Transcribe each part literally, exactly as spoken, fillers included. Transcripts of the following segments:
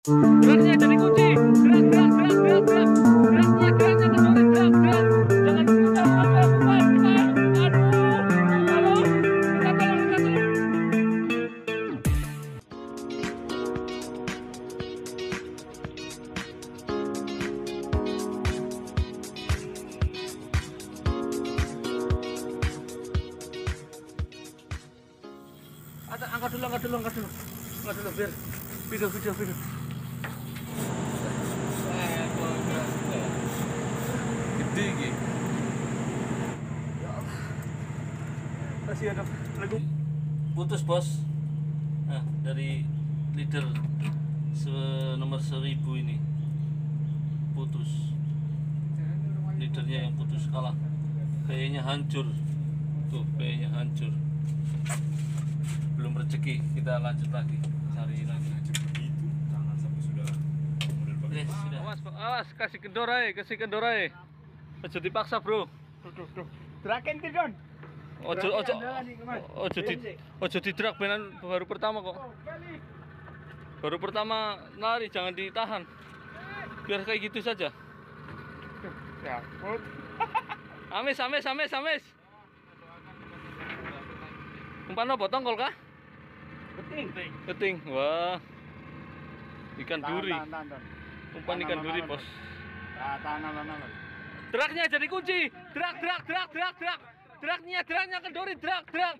Geraknya jadi kunci. Gerak, gerak, gerak, gerak, gerak. Geraknya, geraknya kendori, gerak, gerak. Jangan kuat, kuat, kuat, kuat. Aduh, tolong. Minta tolong, minta tolong. Ada, angkat dulu, angkat dulu, angkat dulu. Angkat dulu, biar video, video, video. Gede gitu. Masih ada lagu. Putus bos. Nah, dari leader se nomor seribu ini putus. Leadernya yang putus kalah. Kayaknya hancur. Tuh, kayaknya hancur. Belum rezeki, kita lanjut lagi cari lagi. Begitu, jangan sampai sudah model pakai. Eh, sudah. Awas, awas, kasih kendor aja, kasih kendor aja. Ojo dipaksa, bro. Terakhir Don. Ojo, ojo, ojo di, ojo didrak benan baru pertama kok. Baru pertama lari, jangan ditahan. Biar kayak gitu saja. Ya, Amis, amis, amis, amis. Umpan apa? Tongkol kah? beting. Keting. Wah. Ikan Tahan, duri. tahan, tahan, tahan. Umpan ikan duri, bos. Tahan, tahan, tahan, tahan. Draknya jadi kunci. Drak, drak, drak, drak, drak. Draknya, draknya kendori, drak, drak.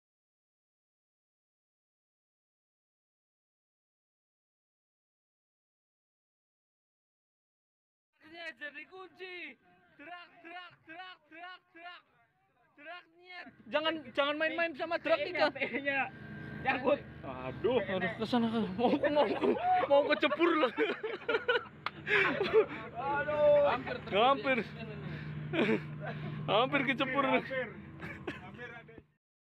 Draknya jadi kunci. Drak, drak, drak, drak, drak. Draknya. Jangan, jangan main-main sama drak ikan. P-nya nyangkut. Aduh, harus ke sana kan. Mau ke mau ke mau kecebur loh. Aduh. Hampir. Hampir. Hampir kecebur. Hampir. Hampir ada.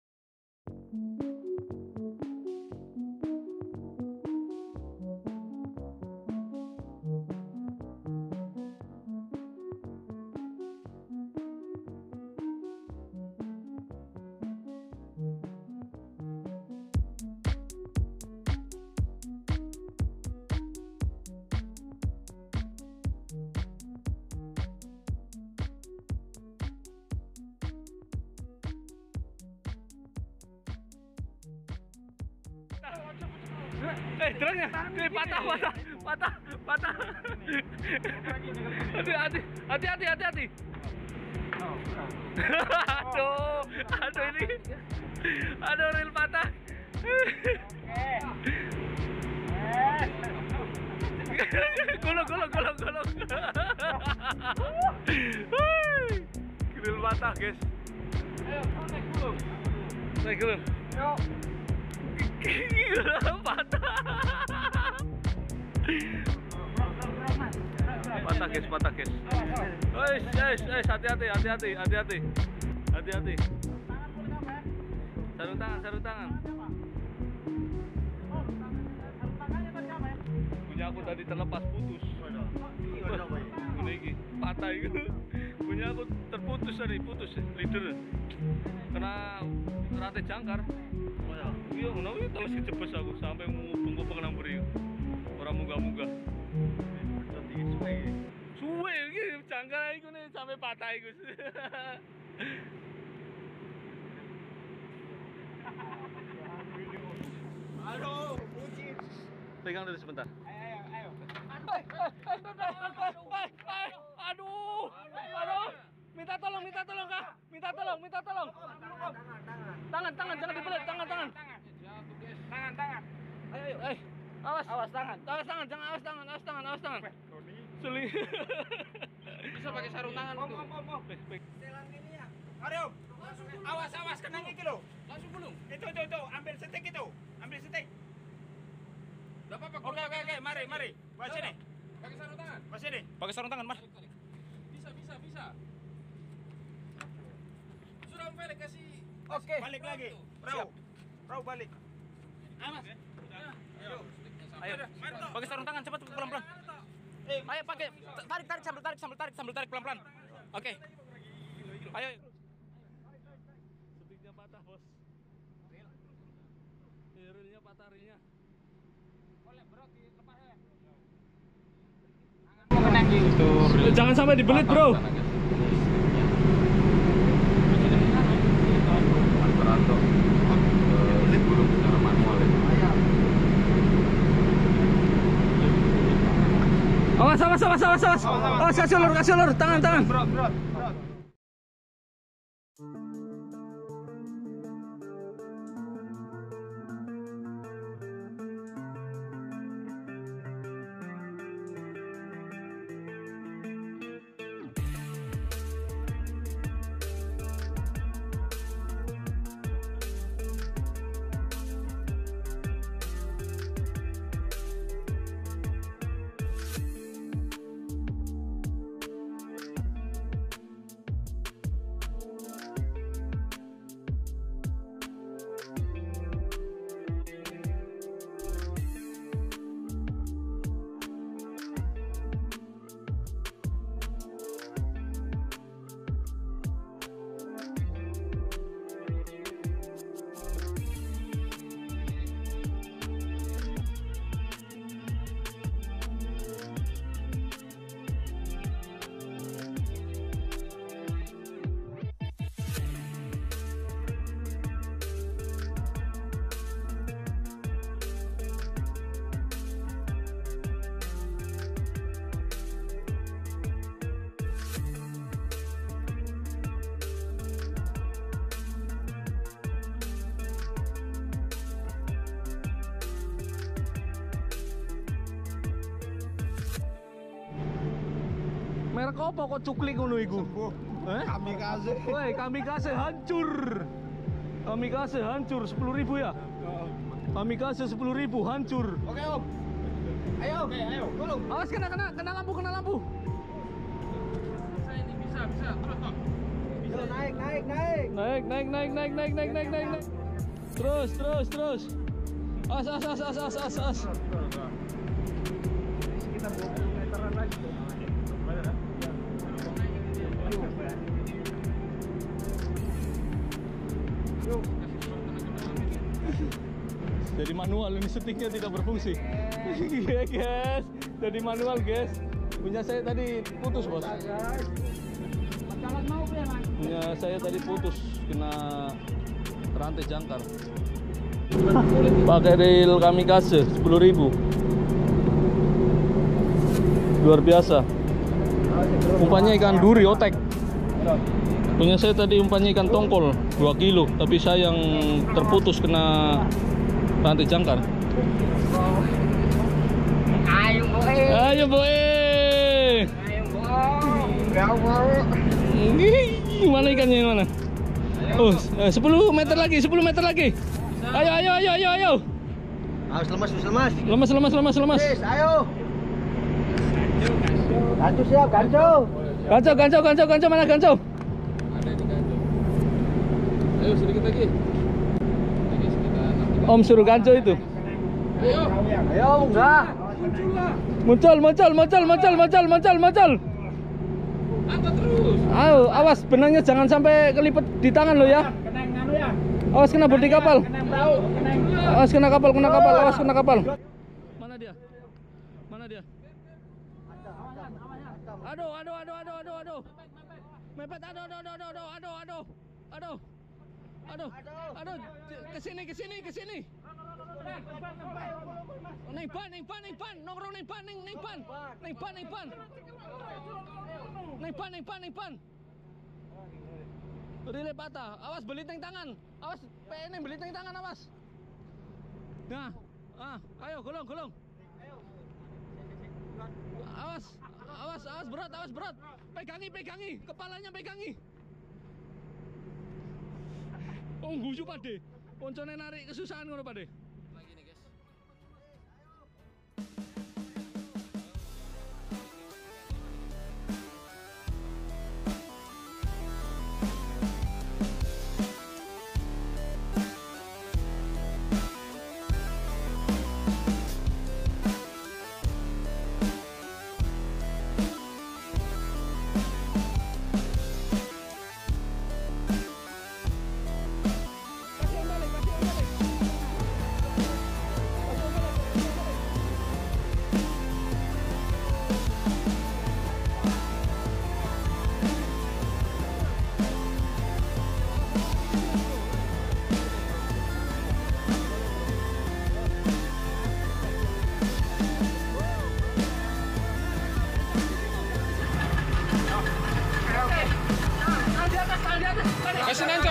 Eh, draknya, eh, patah, patah, patah, patah. Hati, hati, hati, hati, hati, hati. Aduh, aduh ini, aduh reel patah. Gulung, gulung, gulung, gulung. Reel patah, guys. Ayo, naik gulung. Naik gulung. Yuk. Gila, patah. Patah guys, patah guys. Guys, guys, guys, hati-hati, hati-hati, hati-hati. Hati-hati. Sarung tangan, sarung tangan. Punya aku tadi terlepas putus. Ini iki, patah itu. Punya aku terputus tadi, putus leader. Kena rantai jangkar. Iya, ngono iki terus kejebes aku sampai ngubung-ngubung nang mburi. Ora munggah-munggah. Suwe. Suwe iki jangkar iku nih sampai patah iku. Aduh, bucin. Pegang dulu sebentar. Ayo, ayo, ayo. Aduh. Aduh. Minta tolong, minta tolong, Kak. Minta tolong, minta tolong. Tangan, tangan, jangan dibelit, tangan, tangan. Tangan, tangan. Ayo, ayo, eh. Awas, awas tangan. Awas tangan, jangan awas tangan, awas tangan, awas tangan. Suling. Bisa pakai sarung tangan Om, tuh. om, om, om. Baik, baik. Selang ini ya. Ayo. Awas, awas, kena iki lo. Langsung gulung. Itu, itu, itu. Ambil setik itu. Ambil setik. Enggak apa-apa. Oke, oke, oke. Mari, mari. Bawa sini. Pakai sarung tangan. Bawa sini. Pakai sarung tangan, Mas. Bisa, bisa, bisa. Sudah Om Felix kasih. Oke. Balik lagi. Perahu. Perahu balik. Awas. Ayo. Ayo. Pakai sarung tangan cepat pelan-pelan. Eh, Ayo pakai tarik tarik sambil tarik sambil tarik sambil tarik pelan-pelan. Oke. Ayo. Setiknya patah, Bos. Reelnya patah, reelnya. boleh bro dilepas ya. ini untuk Jangan sampai dibelit, bro. Awas, awas, awas, awas, awas. Awas, kasih ulur, kasih ulur, tangan, tangan. Merek apa kok cukli ngono iku? Eh? Kamikaze. Woi, kamikaze hancur. Kamikaze hancur sepuluh ribu ya? Kamikaze sepuluh ribu hancur. Oke, Om. Ayo, oke, ayo. Tolong. Awas kena kena kena lampu, kena lampu. Bisa ini, bisa, bisa. Terus, Tom. Bisa naik, naik, naik. Naik, naik, naik, naik, naik, naik, naik, naik, naik. Terus, terus, terus. As, as, as, as, as, as, as. Sekitar dua puluh meteran lagi. Jadi manual ini, setiknya tidak berfungsi. Iya guys, jadi manual guys. Punya saya tadi putus bos. Punya saya tadi putus kena rantai jangkar. Pakai reel kamikaze sepuluh ribu. Luar biasa. Umpannya ikan duri otek. Punya saya tadi umpannya ikan tongkol dua kilo, tapi saya yang terputus kena rantai jangkar. Ayo, boy. Ayo boy. Ayo, boy. Enggak mau. Mana ikannya yang mana? Oh, sepuluh meter lagi, sepuluh meter lagi. Ayo, ayo, ayo, ayo, ayo. Harus lemas, harus lemas. Lemas, lemas, lemas, lemas. Yes, ayo. Gancu siap, gancu. Ganco, ganco, ganco, ganco, mana ganco? Ada di ganjol. Ayo sedikit lagi. Lagi sekitar enam. Om suruh ganco itu. Ayo. Ayo, enggak. Muncul, muncul, muncul, muncul, muncul, muncul, muncul. Angkat terus. Ayo, awas benangnya jangan sampai kelipet di tangan lo ya. Kena yang nganu ya. Awas kena bodi kapal. Kena yang bau, kena yang Awas kena kapal, kena kapal, awas kena kapal. Mana dia? Mana dia? Aduh, aduh, aduh, aduh, aduh, aduh. Mepet, aduh, aduh, aduh, aduh, aduh, aduh, aduh, aduh, aduh, aduh, kesini, kesini, kesini. Neng pan, neng pan, neng pan, nongkrong neng pan, neng neng pan, neng pan, neng pan, neng pan, neng pan, neng pan. Relay patah, awas beliteng tangan, awas P N M beliteng tangan, awas. Nah, ah, ayo golong, golong. Awas, awas, awas berat, awas berat. Pegangi, pegangi, kepalanya pegangi. Oh, guyu pade. Poncone narik kesusahan ngono pade. Lagi nih, guys.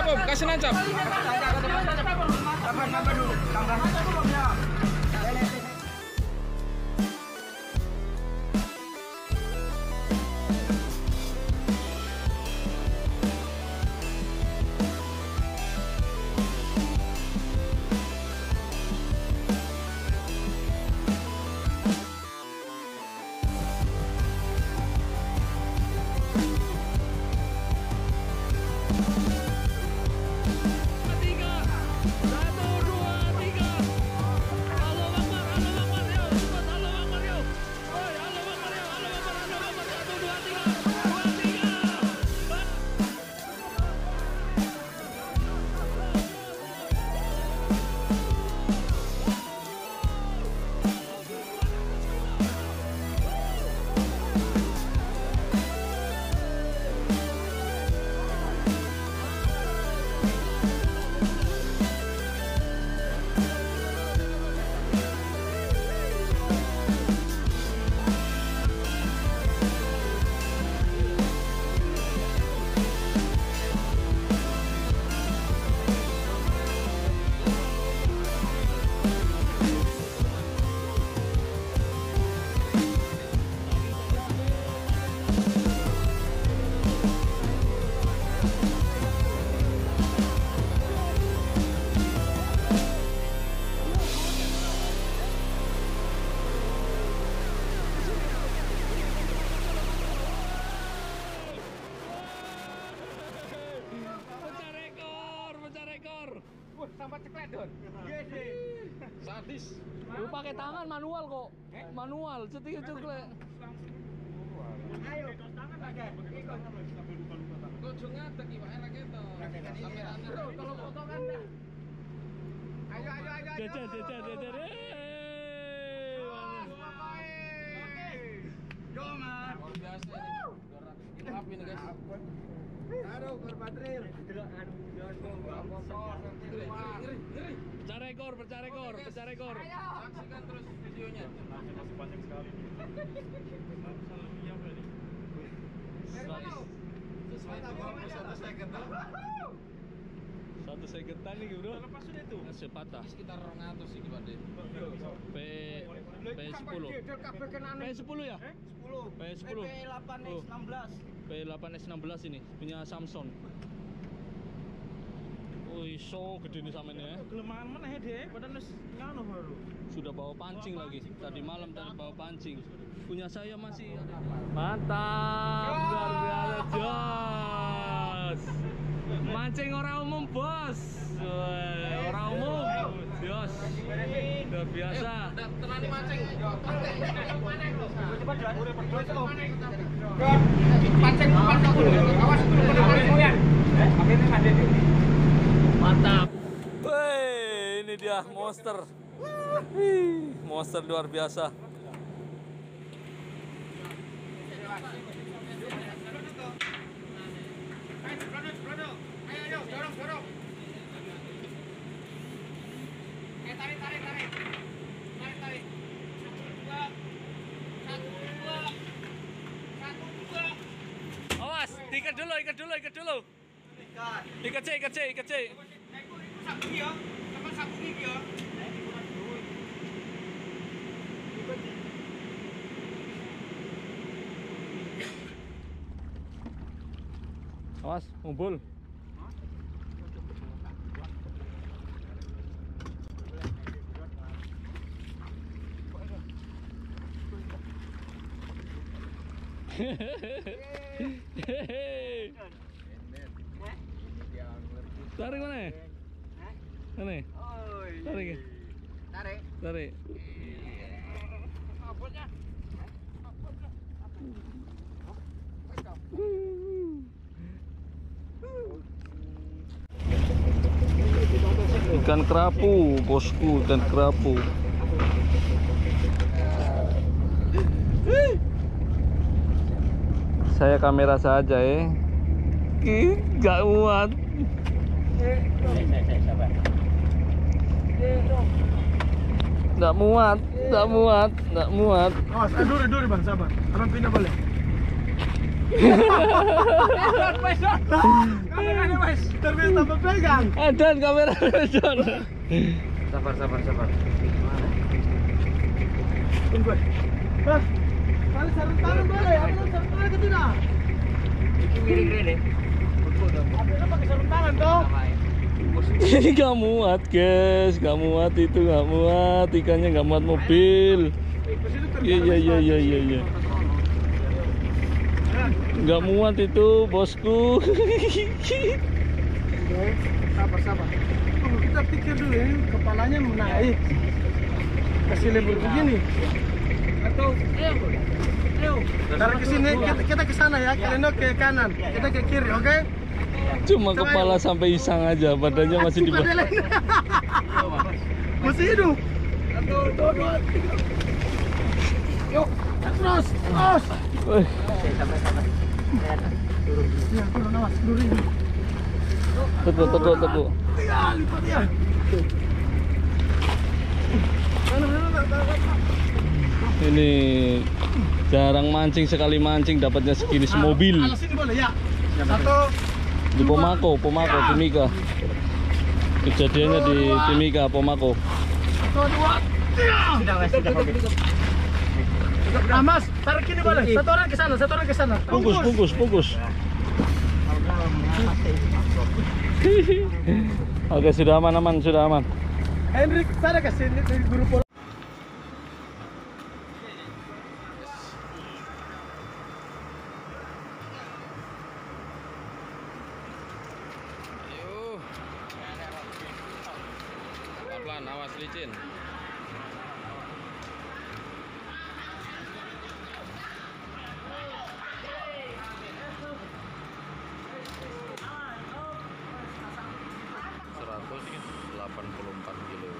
Om, kasih nancap. Tambah tambah dulu. Tambah. Sampai ceklet, Don. Sadis. Lu pakai tangan manual kok. Manual, cetik ceklet. Ayo, tangan aja. Ikut. Kocok ngatek iki Pak enak itu. Kamerane Kalau foto kan. Ayo ayo ayo. Jajan, jajan, jajan. Yo, Man. luar biasa ini. Ini api nih guys. Aduh, berbatril. Pecah rekor, pecah rekor, pecah rekor. Saksikan terus videonya. Masih banyak sekali. Sesuai dengan satu second. Satu segetan nih bro. Lepas sudah itu. Sepatah. Ini sekitar dua ratus sih Pak De. P P sepuluh. P sepuluh ya? sepuluh. P sepuluh. P delapan Oh. X enam belas. P delapan S enam belas ini punya Samsung. Wih, so gede nih samennya ya. Kelemahan mana ya deh? Padahal nus nganu baru. Sudah bawa pancing lagi. Tadi malam tadi bawa pancing. Punya saya masih ada. Mantap, luar biasa, jos. Mancing orang umum bos. Woi, orang umum, jos. Luar biasa. Udah tenani mancing. Pancing pancing dulu. Awas dulu pada goyang. Akhirnya ada di. Mantap. Wih, ini dia monster. Wih, monster luar biasa. Ayo, dorong, dorong. Eh, tarik, tarik, tarik. Tarik, tarik. Satu, dua. Satu, dua. Awas, ikat dulu, ikat dulu, ikat dulu. Ikan. Ikat C, ikat C, ikat C. Sabu ya. Sama sabu ini ya. Awas, ngumpul. Tarik mana? Mana? Tarik. Tarik. Tarik. Abotnya. Ikan kerapu, bosku, ikan kerapu. Saya kamera saja ya. Ih, gak muat. Gak muat, gak muat, gak muat. Awas, duri duri bang, sabar. Abang pindah boleh. Kameranya mas, terbiasa tambah pegang. Ada kamera John. Sabar, sabar, sabar. Tunggu. Hah? Kali sarung tangan boleh, apa sarung tangan ke tidak? Itu mirip deh. Apa pakai sarung tangan toh? Ini gak muat guys, gak muat itu gak muat, ikannya gak muat mobil. Iya iya iya iya iya. iya. Gak muat itu bosku. Sabar, sabar. Tunggu, kita pikir dulu ini kepalanya menaik. Kasih lebur begini. Atau ayo, ayo. Tarik ke sini, kita, kita ke sana ya. Kalian ke kanan, kita ke kiri, oke? Okay? Cuma kepala sampai isang aja, badannya masih di bawah. Masih hidup. Satu, dua, dua, tiga. Yuk, terus, terus. Wih, Ya, turun awas, turun ini. tekuk tekuk tekuk. Tiga, lipat ya. Mana, mana, mana, mana. Ini jarang mancing, sekali mancing dapatnya segini semobil. Alas ini boleh ya. Satu. Di Pomako, Pomako, Timika. Kejadiannya di Timika, Pomako. Satu, dua, tiga. Sudah, sudah, oke. Nah, Mas, tarik ini boleh. Satu orang ke sana, satu orang ke sana. Bungkus, bungkus, bungkus. Oke, sudah aman, aman, sudah aman. Hendrik, sana ke sini dari guru pola. Pelan-pelan, awas licin. seratus delapan puluh empat kilo.